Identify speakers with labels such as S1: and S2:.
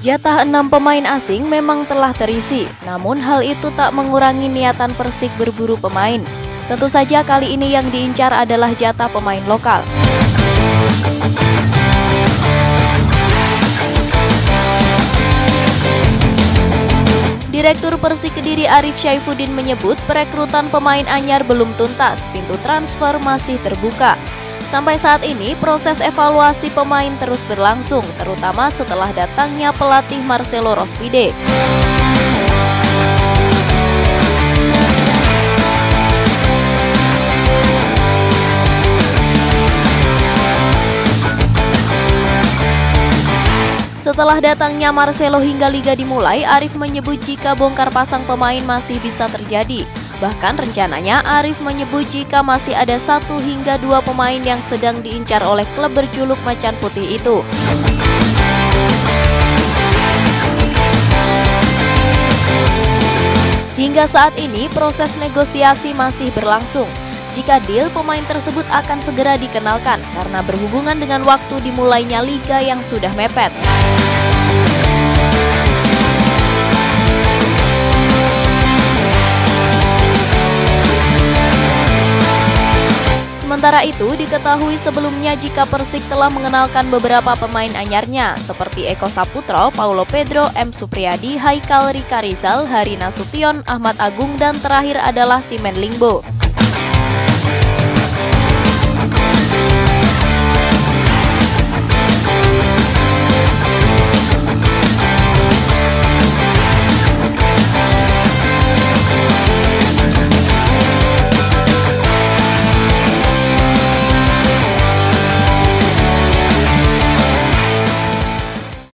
S1: Jatah 6 pemain asing memang telah terisi, namun hal itu tak mengurangi niatan Persik berburu pemain. Tentu saja kali ini yang diincar adalah jatah pemain lokal. Direktur Persik Kediri Arief Syaifuddin menyebut perekrutan pemain anyar belum tuntas, pintu transfer masih terbuka. Sampai saat ini proses evaluasi pemain terus berlangsung, terutama setelah datangnya pelatih Marcelo Rospide. Setelah datangnya Marcelo hingga liga dimulai, Arief menyebut jika bongkar pasang pemain masih bisa terjadi. Bahkan rencananya Arief menyebut jika masih ada 1 hingga 2 pemain yang sedang diincar oleh klub berjuluk Macan Putih itu. Hingga saat ini proses negosiasi masih berlangsung. Jika deal, pemain tersebut akan segera dikenalkan karena berhubungan dengan waktu dimulainya liga yang sudah mepet. Sementara itu, diketahui sebelumnya jika Persik telah mengenalkan beberapa pemain anyarnya seperti Eko Saputro, Paulo Pedro, M. Supriyadi, Haikal Rika Rizal, Hari Nasution, Ahmad Agung, dan terakhir adalah Simen Lingbo.